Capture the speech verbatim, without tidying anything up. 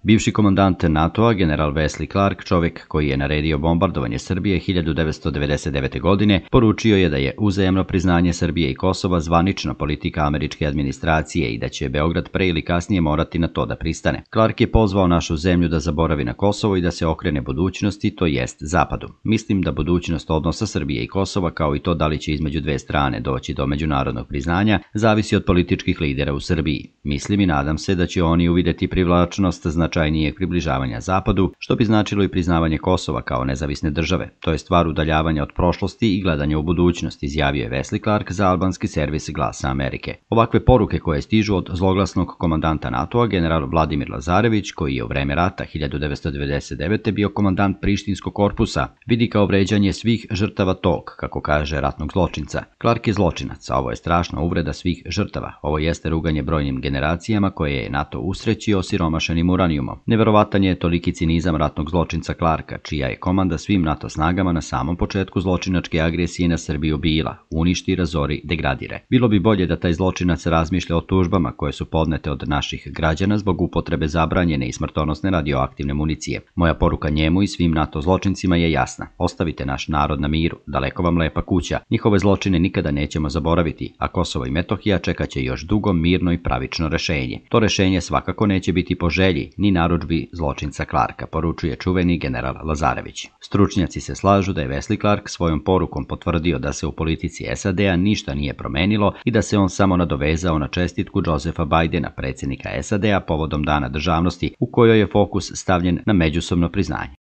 Bivši komandant NATO-a, general Wesley Clark, čovjek koji je naredio bombardovanje Srbije hiljadu devetsto devedeset devete. godine, poručio je da je uzajamno priznanje Srbije i Kosova zvanična politika američke administracije i da će Beograd pre ili kasnije morati na to da pristane. Clark je pozvao našu zemlju da zaboravi na Kosovo i da se okrene budućnosti, to jest Zapadu. Mislim da budućnost odnosa Srbije i Kosova, kao i to da li će između dve strane doći do međunarodnog priznanja, zavisi od političkih lidera u Srbiji. Mislim i nadam se da će oni uvidjeti privlačnost značajnijeg približavanja Zapadu, što bi značilo i priznavanje Kosova kao nezavisne države. To je stvar udaljavanja od prošlosti i gledanja u budućnost, izjavio je Wesley Clark za albanski servis Glasa Amerike. Ovakve poruke koje stižu od zloglasnog komandanta NATO-a, general Vladimir Lazarević, koji je u vreme rata hiljadu devetsto devedeset devete. bio komandant Prištinskog korpusa, vidi kao vređanje svih žrtava tog, kako kaže, ratnog zločinca. Clark je zločinac, a ovo je strašna uvreda svih žrtava. Ovo jeste ruganje brojnim generacijama koje je NATO usrećio osiromašenim uranijumom. Neverovatan je toliki cinizam ratnog zločinca Clarka, čija je komanda svim NATO snagama na samom početku zločinačke agresije na Srbiju bila: uništi, razori, degradire. Bilo bi bolje da taj zločinac razmišlja o tužbama koje su podnete od naših građana zbog upotrebe zabranjene i smrtonosne radioaktivne municije. Moja poruka njemu i svim NATO zločincima je jasna: ostavite naš narod na miru, daleko vam lepa kuća. Njihove zločine nikada nećemo zaboraviti, a Kosovo i Metohija čekat će još dugo mirno i pravično rešenje. To rešenje svakako neće biti po želji ni narudžbi zločinca Clarka, poručuje čuveni general Lazarević. Stručnjaci se slažu da je Wesley Clark svojom porukom potvrdio da se u politici S A D-a ništa nije promenilo i da se on samo nadovezao na čestitku Josepha Bidena, predsjednika S A D-a, povodom Dana državnosti, u kojoj je fokus stavljen na međusobno priznanje.